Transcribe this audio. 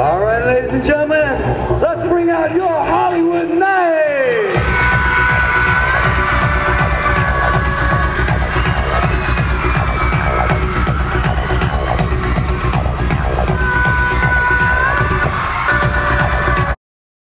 All right, ladies and gentlemen, let's bring out your Hollywood Night.